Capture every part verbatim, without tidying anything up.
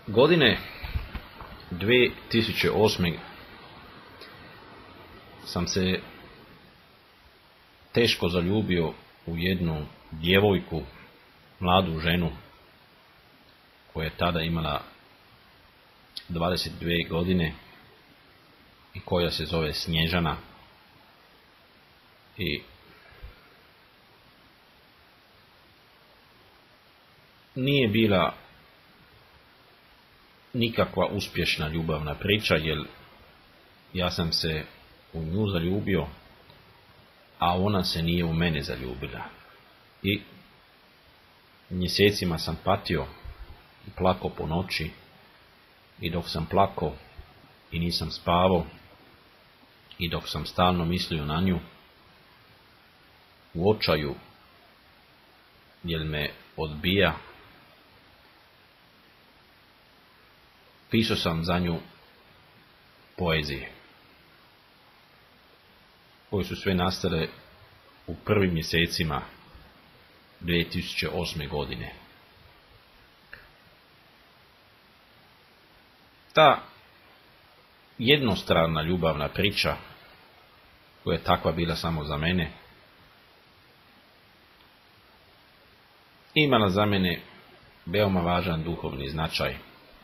Godine dvije tisuće osme sam se teško zaljubio u jednu djevojku, mladu ženu koja je tada imala dvadeset dvije godine i koja se zove Snježana. I nije bila nikakva uspješna ljubavna priča, jer ja sam se u nju zaljubio, a ona se nije u mene zaljubila. I mjesecima sam patio i plakao po noći, i dok sam plakao i nisam spavao, i dok sam stalno mislio na nju, u očaju, jer me odbija, pisao sam za nju poezije, koje su sve nastale u prvim mjesecima dvije tisuće osme godine. Ta jednostrana ljubavna priča, koja je takva bila samo za mene, imala za mene veoma važan duhovni značaj,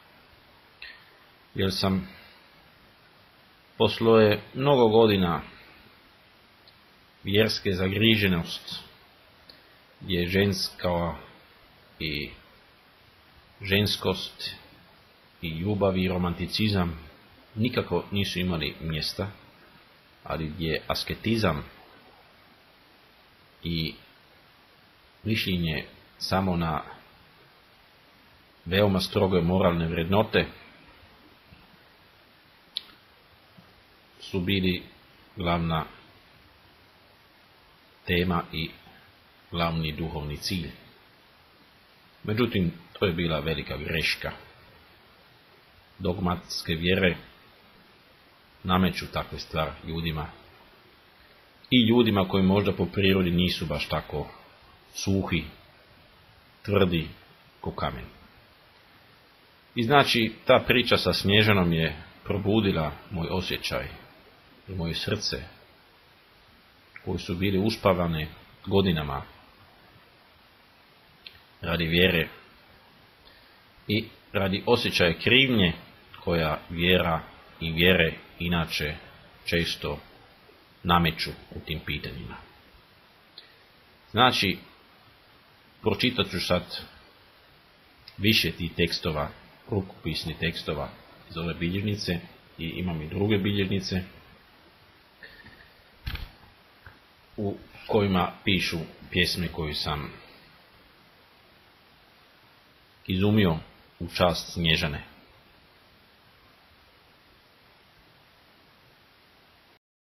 jer sam poslije mnogo godina vjerske zagriženost, gdje ženska i ženskost i ljubav i romanticizam nikako nisu imali mjesta, ali gdje asketizam i mišljenje samo na veoma stroge moralne vrednote su bili glavna tema i glavni duhovni cilj. Međutim, to je bila velika greška. Dogmatske vjere nameću takve stvari ljudima, i ljudima koji možda po prirodi nisu baš tako suhi, tvrdi ko kamen. I znači, ta priča sa Snježanom je probudila moj osjećaj i moje srce, koji su bili uspavane godinama radi vjere i radi osjećaja krivnje koja vjera i vjere inače često nameću u tim pitanjima. Znači, pročitat ću sad više tih tekstova, rukopisnih tekstova iz ove bilježnice, i imam i druge bilježnice u kojima pišu pjesme koju sam izumio u čast Snježane.